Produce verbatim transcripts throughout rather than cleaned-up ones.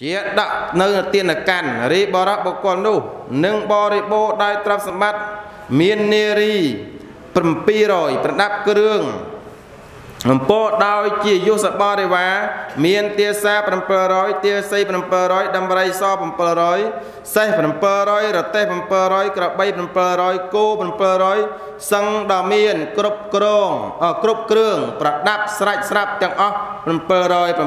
ជាដាក់នៅទានកាន់រីបរៈបុគ្គលនោះនឹងបរិបូរដោយទ្រព្យសម្បត្តិមាននារី700ប្រដាប់គ្រឿងអំពរដោយជាយុសបរិវារមានទាសា700ទាសី700ដំរីស700សេះ700រទេះ700ក្របី700គោ700សឹងដ៏មានគ្រប់គ្រងគ្រប់គ្រឿងប្រដាប់ស្រេចស្រាប់ទាំងអស់700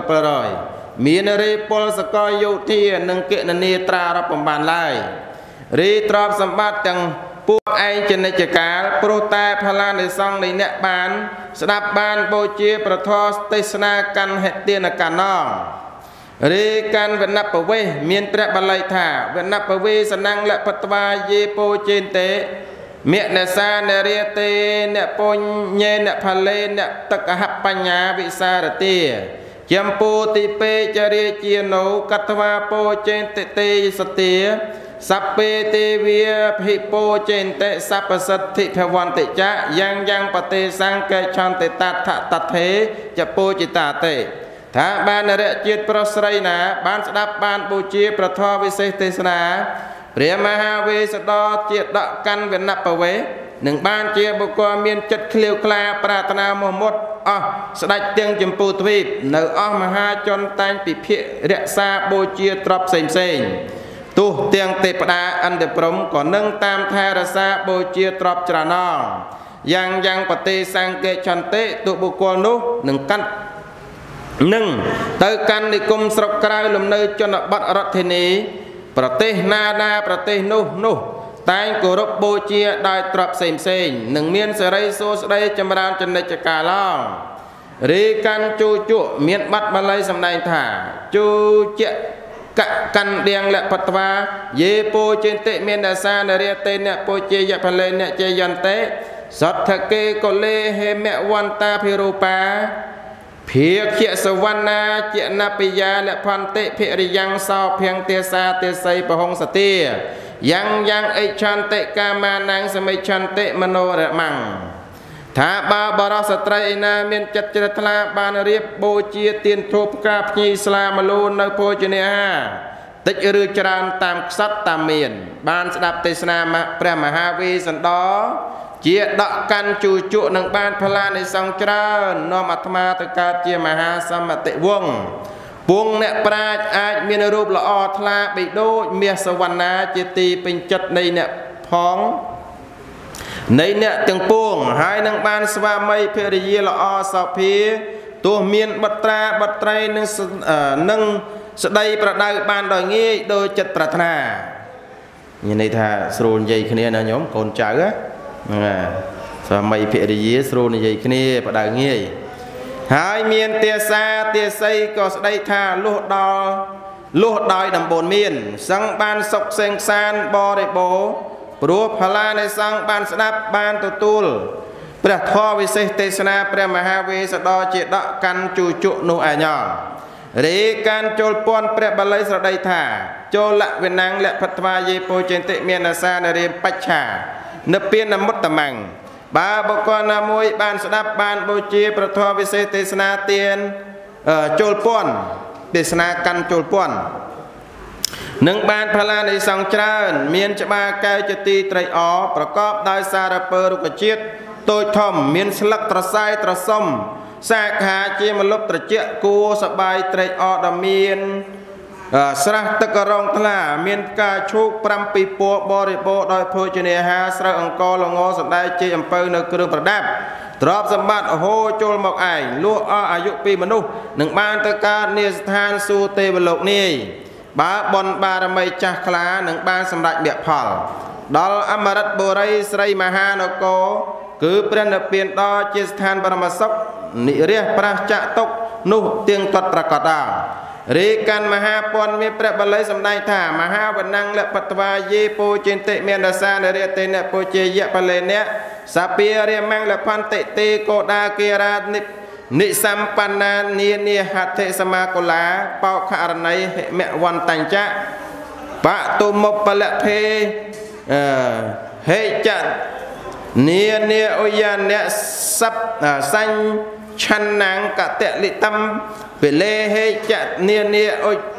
700មានរីពលសកលយោធានិងគណនាត្រារាប់បំបានឡើយរីទ្រព្យសម្បត្តិទាំងពួកឯងជានិច្ចកាលព្រោះតែផលានិសង្ឃនៃអ្នកបានស្ដាប់បានបូជាប្រធរទេសនាកាន់ហេទានកាណងរីកាន់វណ្ណពវេមានព្រះបាលីថាវណ្ណពវេសណੰលពតវាយេពោចេនតេមេនសានរិយតេអ្នកពុញ្ញេអ្នកផលេអ្នកតកហបញ្ញាវិសារតិចំពោទីពេចរិជានោកតវាពោចេនតេទេសតិសពេទេវាភិពោចេនតេសពសិទ្ធិភវន្តិចៈយ៉ាងយ៉ាងបតេសង្កេឆន្តិតថតថេចពោចិតាតេថាបានរៈជាតិប្រុសស្រីណាបានស្ដាប់បានបូជាប្រធរវិសេសទេសនាព្រះមហាវេស្សន្តរជាដកកាន់វណ្ណពវេនឹងបានជាបុគ្គលមានចិត្តឃ្លាវខ្លាប្រាថ្នាមោះមុតអស់ស្ដេចទាំងចម្ពោះទ្វីបនៅអស់មហាជនតែងពិភាករក្សាបូជាទ្រព្យផ្សេងផ្សេងទោះទាំងទេពតាអន្តព្រំក៏នឹងតាមថែរក្សាបូជាទ្រព្យច្រណងយ៉ាងយ៉ាងបតេសង្កេឆន្តិទុបុគ្គលនោះនឹងកាត់នឹងទៅកាន់និគមស្រុកក្រៅលំនៅជនបទរដ្ឋធានីប្រទេសណាណាប្រទេសនោះនោះតែងគោរពបូជាដោយទ្រព្យផ្សេងផ្សេងនឹងមានសេរីសួស្តីចម្រើនចនិច្ចកាឡងរីកាន់ជូជក់មានបាត់បាលីសម្ដែងថាជូជៈកកាន់ដៀងលពតវាយេពោចេនតិមានអាសានរិយតេអ្នកពោជាយផលេអ្នកជាយន្តិសទ្ធកេកលេហេមវន្តាភិរូបាភិក្ខសវណ្ណាជាណពិយាលផន្តិភិរិយ៉ាងសោភៀងទេសាទេសីបហងសទាយ៉ាងយ៉ាងអិឆន្តិកាមានាងសមិឆន្តិមโนរមੰថាបើបរោះស្ត្រីឯណាមានចិត្តជ្រះថ្លាបានរៀបបូជាទានធូបផ្កាភ្ញីស្លាមលូននៅភោជនាហារតិចឬច្រើនតាមខ្សត់តាមមានបានស្ដាប់ទេសនាព្រះមហាវេស្សន្តរជាដកកាន់ជូជក់នឹងបានផលានិសង្ឃច្រើននាំអាត្មាទៅកើតជាមហាសមតិវង្សពួងអ្នកប្រាជ្ញអាចមានរូបល្អថ្លាបីដូចមាសសវណ្ណាជាទីពេញចិត្តនៃអ្នកផងនៃអ្នកទាំងពួងហើយនឹងបានស្វាមីភរិយាល្អសោភាទោះមានបុត្រាបុត្រីនឹងនឹងស្ដីប្រដៅបានដោយងាយដោយចិត្តប្រាថ្នាមានន័យថាស្រួលនិយាយគ្នាណាញោមកូនចៅណាស្វាមីភរិយាស្រួលនិយាយគ្នាប្រដៅងាយហើយមានទាសាទាសីក៏ស្ដីថាលុះដល់លុះដោយដំបូនមានសឹងបានសុខសេងសានបរិបូរព្រោះផលានិសង្ឃបានស្ដាប់បានទទួលព្រះធម៌វិសេសទេសនាព្រះមហាវេស្សន្តរជាដកកាន់ជូជក់នោះឯងរីកាន់ចូលពាន់ព្រះបាលីស្រដីថាចូលលវិណាំងលភតវាយេពោចេនតិមានអាសានរិមបច្ឆានិព្វានមុតតមੰបើបុគ្គលណាមួយបានស្ដាប់បានបូជាព្រះធម៌វិសេសទេសនាទានចូលពាន់ទេសនាកាន់ចូលពាន់នឹងបានផលានិសង្ឃច្រើនមានច្បារកែវជាទីត្រីអប្រកបដោយសារពើរុក្ខជាតិតូចធំមានស្លឹកត្រសាយត្រសុំសាខាជាមលុបត្រជាក់គួរសបាយត្រីអដ៏មានស្រះទឹករងថ្លាមានផ្កាឈូក7ពីរពណ៌បរិបូរដោយភោជនាហារស្រូវអង្គរល្ងសណ្ដែកជ័យអំពៅនៅគ្រឿងប្រដាប់ទ្រព្យសម្បត្តិហូរចូលមកឯងលួសអស់អាយុពីមនុស្សនឹងបានទៅកើតនាស្ថានសួគ៌ទេវលោកនាយបើបនបារមីចាស់ខ្លានឹងបានសម្រេចមគ្គផលដល់អមរិតបុរីស្រីមហានគរគឺព្រះនិព្វានដ៏ជាស្ថានបរមសុខនិរះប្រះចៈតុកនោះទៀងទាត់ប្រកបដែររីកាន់មហាពន្ធមានព្រះបាលីសម្ដែងថាមហាវណ្ណੰលពតវាយេពោចេនតិមានរសានរិយតេអ្នកពោជាយៈបលេអ្នកសាពារិមੰលផន្តិទេកោដាគិរានិនិសម្បណ្ណានានាហត្ថិសមាកុលាបោខរណីហិមវន្តញ្ចៈបតុមុពលភេអឺហេចៈនានាអយាអ្នកសັບសញ្ឆន្នាំងកតលិតំពិលេហេចៈនានាអុ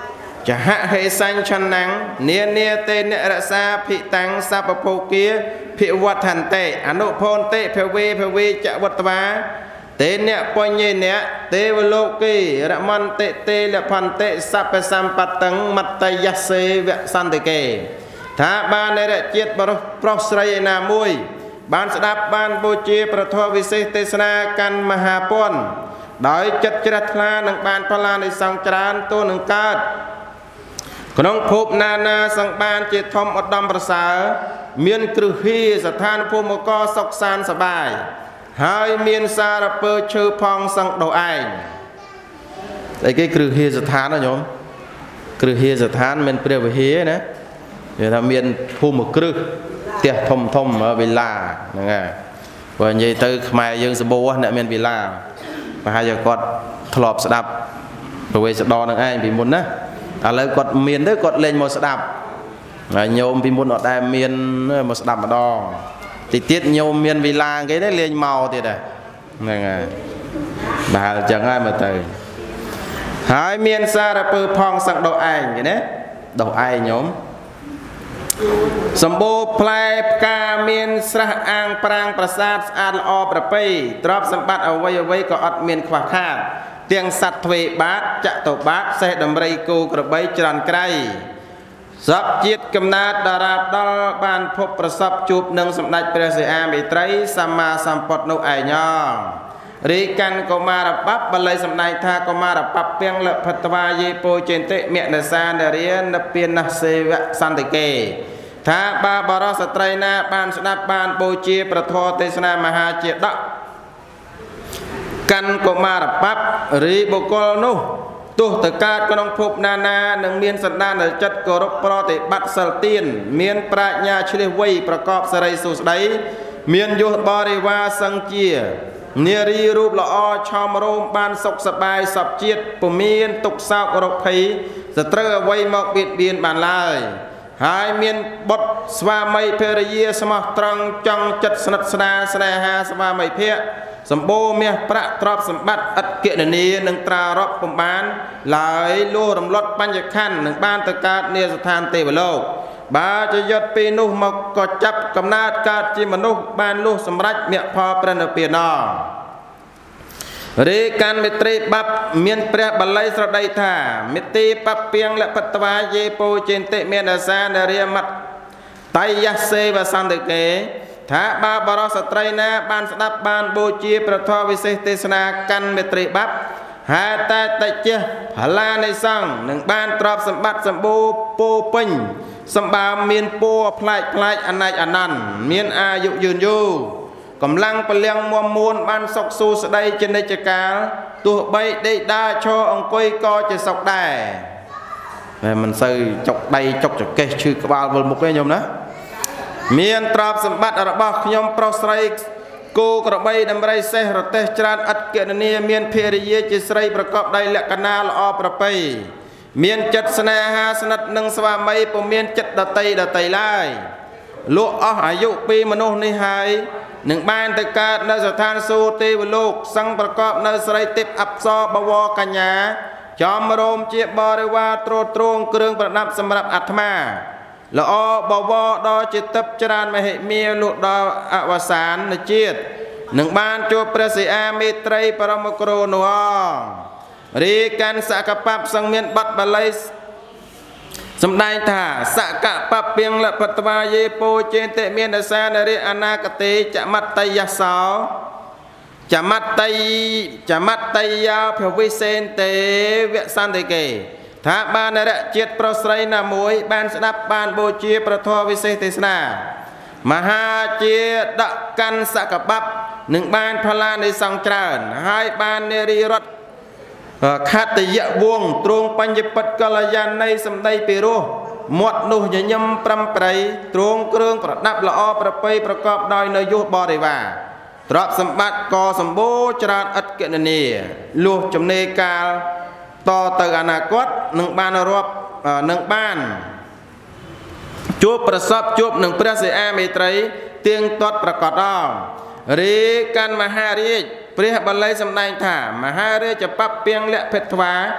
จะหะเหสัญชันนังเนียเนียเตเนรสาภิตังสัพโพเกียภิวัฏันเตอนุโพนเตเพเวเพเวจะวัตวาเตเนปญเยเนเตวโลกีระมันเตเตเลพันเตสัพสัมปัตตังมัตตยัสเสวสันติเกถ้าบานในระเจียดบรปรสไรนามวยบานสดับบานบูชีประทวิเศษเทศนากันมหาปนโดยจัดจรัตลาหนังบานพลาในสังจรานตัวหนึ่งกาดขนมภพนานาสังบานเจตทอมอดดมประสาเมียนกรุฮีสถานภูมิกอสกสานสบายหายเมียนสารเปิดชื่อพองสังโดไอไอ้cáiกรุฮีสถานนะโยมกรุฮีสถานเป็นเปรียบเฮียนะเดี๋ยวทำเมียนภูมิกรุเตี้ยทมทมเวลาอย่างเงี้ยวันยี่ตื้อขมายยังสบู่เนี่ยเมียนเวลามาให้จะกดถลอกสดับตัวเวสดอนั่งไอ้ปีมุนนะอะไรกดเมียนด้วยกดเล่นโมสดับโยมปีมุนอดได้เมียนโมสดับมาดอติดติดโยมเมียนเวลาcái đấyเล่นเมาติดเลยนั่นไงบาจะง่ายมาตื่นหายเมียนซาระเปิดพองสักดอกไอ้อย่างนี้ดอกไอ้โยมสมบูรณ์พลายกาเมียนสระอ่างปรางประสาทอาลอประปีตรอบสมบัติเอาไว้เอาไว้ก็อดเมียนขวาขาดเตียงสัตว์เวบาทจะตบาทเสดมไรกูกระใบจรันไกรสับจิตกำนาดดาราดอลบานพบประสบจูบหนึ่งสมเด็จพระเสียมิตรสัมมาสัมพุทธนุไอยองรีกันก็มารปับบรรลัยสมเด็จท่าก็มารปับเพียงละพัตวายโปเจนเตเมนสานเรียนเปียนนักเสวะสันติเกถ้าบาบารสตรีนาบานสนับบานโปเจประทอเทศนามหาเจดกันก็มารปับรีบุกลนุตุตกาดกนองพบนานาหนึ่งเมียนสันดานจัดกรบปรติบัตสลตีนเมียนปราญญาเฉลียววัยประกอบสไรสุสไดเมียนยุบริวาสังเจียเนรีรูปละอชอมโรมบานศกสบายสับเจียดปุ่มเมียนตุกสาวกรบผีสตรวัยมอกเบียดเบียนบานลายหายเมียนบดสวามัยเพรเยสมตรังจังจัดสนัดสนาสนาหาสวามัยเพะสมบูรณ์เมียประตรอบสมบัติอัดเกณฑ์นี้หนึ่งตรารบปุ่มบานหลายลู่รำลดปัญญขันหนึ่งบ้านตะการเนสถานเทวโลกบาจะยศปีนุมกอจับกำนาดการจิมนุบ้านลูกสมรักเมียพอประนเปียนอรีการมิตรีบับเมียนเปรียบบัลลัยสระไดธามิตรีปับเปียงและปัตวาเยโปเจนเตเมียนอาซาเรียมัดไตยัสเซวสันติเกถ้าบาบารสตรีนาบานสดับบานโบจีประทวิเศษเทศนากันมิตรีบับหาแต่ตะเจพลาในสังหนึ่งบ้านตรอบสมบัติสมบูปูปิงสมบาเมียนปัวพลายพลายอันไหนอันนั้นเมียนอายุยืนอยู่กำลังเปลี่ยนมัวมูลบ้านศกสูสได้เจนจักาตัวใบได้ได้โชองกุยก็จะศกได้มันใส่จกได้จกจกเกชื่อกบาลบนมุกเลยโยมนะเมียนตราบสมบัติระบอบยมโปรสไรกูกระใบดำไรเสรเตจรานอัดเกณฑ์นี้เมียนเพรียจิสไรประกอบได้และกนาลอประไปเมียนจัดสนาหาสนัดหนึ่งสวามัยปมเมียนจัดดาไตดาไตไล่ลูกอายุปีมนุษย์ในหายหนึ่งบ้านตะการในสถานสูติวโลกสังประกอบในสไรติบอับซอบวกัญญาจอมโรมเจียบบริวารโตรตรงเครื่องประดับสำหรับอัตมาละอบวดอจิตตับจรานมาเหมียลุดออวสานในเจียดหนึ่งบ้านจูปราศีอามิตรปรมกรนัวรีกันสักปับสังเมียนบัดบาลัยสำได้ท่าสักปับเปียงละปัตวาเยโปเจนเตเมียนสานเรอนาคติจะมัตตยสาวจะมัตตยจะมัตตยาเพวิเซนเตเวสันติเกถ้าบ้านในระเจียดโปรสไรนามวยบ้านสนับบ้านโบเจียประทวิเศษเทศนามหาเจียดกันสักปับหนึ่งบ้านพลาในสังจรให้บ้านเนรีรถขัดยะวงตรงปัญญปัตกลยันในสมได้เปรูหมดนุยยมปรำไปตรงเครื่องประดับละอประไปประกอบโดยนยุบริวาตรอบสมบัติกอสมบูจราอัดเกณฑ์นีลูกจำเนกาลต่อเติอนาคตหนึ่งบ้านรบหนึ่งบ้านจูบประสบจูบหนึ่งพระเสียมิตรเตียงตดประกอบอ้อมรีกันมหาเรียเปรียบบัลลัยสำนักถามหาเรียจะปับเปียงและเพชรวา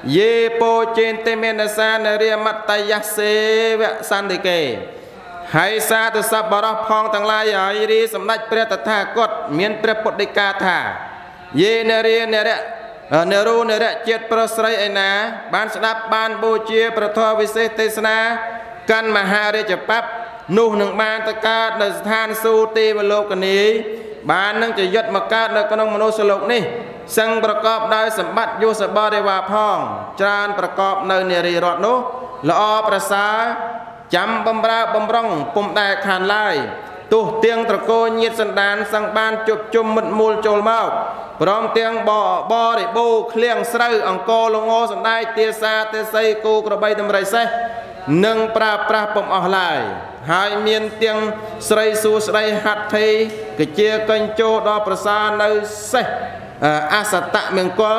យេពោចេនទេមេនសានរិយមត្តយាសេវសន្តិកេហើយសាទសប្បរោះផងទាំងឡាយហើយរីសម្ដេចព្រះតថាគតមានព្រះពុទ្ធដីកាថាយេនរិយនរៈនរោនរៈជាតិប្រុសស្រីឯណាបានស្ដាប់បានបូជាព្រះធម៌វិសេសទេសនាកាន់មហារាជបព្វនោះនឹងបានទៅកើតនៅស្ថានសួគ៌ទេវលោកនីបាននឹងជាយុទ្ធមកកើតនៅក្នុងមនុស្សលោកនេះសឹងប្រកបដោយសម្បត្តិយុសបរិវារផងច្រើនប្រកបនៅនារីរតនោះល្អប្រសើរចាំបំរើបំរុងពុំដែលខានឡើយទោះទាំងត្រកូលញាតសន្តានសឹងបានជប់ជុំមិត្តមូលចូលមកព្រមទាំងបបរិបូរឃ្លៀងស្រូវអង្គរលងសណ្ដែកទាសាទេសីគូក្របីដំរីសេះនឹងប្រើប្រាស់ពុំអស់ឡើយហើយមានទាំងស្រីសួស្ដីហត្ថីកជាកញ្ជោដល់ប្រសានៅសេះអសតមង្គល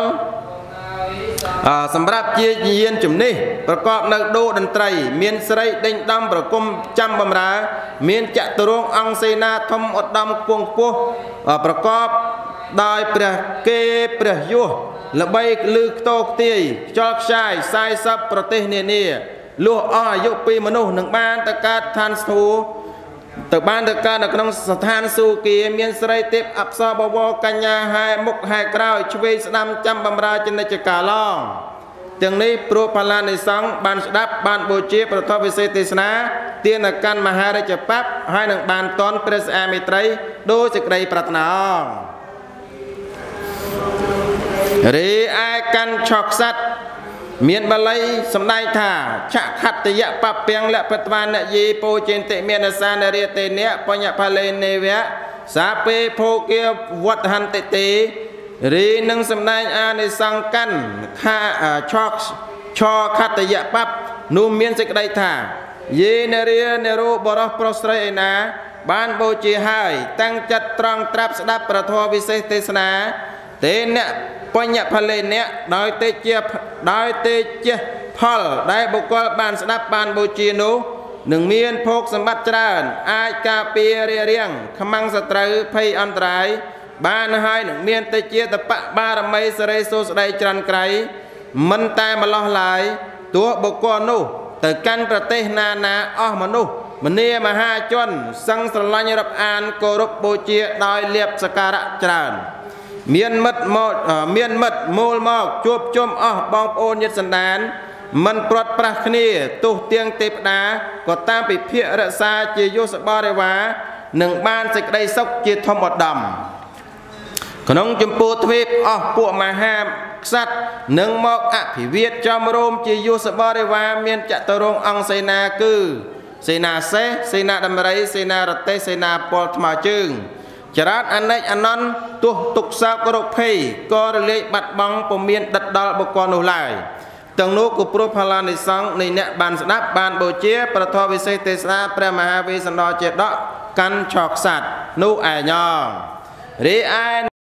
សម្រាប់ជាយានជំនិះប្រកបនៅដូរតន្ត្រីមានស្រីដេញដំប្រគំចាំបំរើមានចតុរង្គអង្គសេនាធំឧត្តមខ្ពងខ្ពស់ប្រកបដោយព្រះគេព្រះយុះល្បីលឺខ្ទោខ្ទាយខ្យល់ខ្ចាយខ្សែសពប្រទេសនានាលុះអស់អាយុពីមនុស្សនឹងបានទៅកើតឋានស្ទូទៅបានទៅកើតនៅក្នុងស្ថានសួគ៌មានស្រីទេពអប្សរបវរកញ្ញាហែមុខហែក្រោយឆ្វេងស្ដាំចាំបំរើចនិច្ចកាឡងទាំងនេះព្រោះផល្លានិសង្ឃបានស្ដាប់បានបូជាព្រះធម៌វិសេសទេសនាទានកាន់មហារាជបព្វហើយនឹងបានតន់ព្រះសិអាមេត្រីដោយសេចក្តីប្រាថ្នារីឯកាន់ឆក់ខ្សាត់មានបាលីសម្ដែងថាឆខត្តយៈបពាំងលបត្វានយេពោចេនតិមានសានរិយតេនៈបញ្ញផលេនេវៈសាពេភោគាវត្តហន្តិទេរីនឹងសម្ដែងអានិសង្កាន់ខាឆកឆខត្តយៈបនោះមានសេចក្តីថាយេនរិយនរោបរោះប្រុសស្រីឯណាបានបូជាហើយតាំងចិត្តត្រង់ត្រាប់ស្ដាប់ព្រះធម៌វិសេសទេសនាទេអ្នកបញ្ញផលេអ្នកដោយទេជាដោយទេជាផលដែលបុគ្គលបានស្ដាប់បានបូជានោះនឹងមានភោគសម្បត្តិច្រើនអាចការពាររារាំងខ្មាំងសត្រូវភ័យអន្តរាយបានហើយនឹងមានទេជាតបបារមីសិរីសូស្ដីច្រានក្រៃមិនតែម្លោះឡើយទោះបុគ្គលនោះទៅកាន់ប្រទេសណាណាអស់មនុស្សមនីមហាជនសឹងស្រឡាញ់រាប់អានគោរពបូជាដោយលៀបសក្ការៈច្រើនមានមិត្តមកមានមិត្តមូលមកជួបជុំអស់បងប្អូនញាតិសន្តានមិនព្រាត់ប្រាសគ្នាទោះទាំងទេពតាក៏តាមពិភាក្សារក្សាជាយុសបរិវារនឹងបានសេចក្តីសុខជាធម្មឧត្តមក្នុងចម្ពោះទ្វីបអស់ពួកមហាក្សត្រនឹងមកអភិវាទចំរោមជាយុសបរិវារមានចតុរង្គអង្គសេនាគឺសេនាសេះសេនាដំរីសេនារទេះសេនាពលថ្មើរជើងចរាតអនេកអនន្តទោះទុកសោករោគភ័យក៏រលាយបាត់បង់ពុំមានដិតដល់បុគ្គលនោះឡើយទាំងនោះក៏ព្រោះផល្លានិសង្ឃនៃអ្នកបានស្ដាប់បានបូជាព្រះធម៌វិសេសទេសនាព្រះមហាវេស្សន្តរចេតកកាន់ឆក់ខ្សាត់នោះឯងរីឯ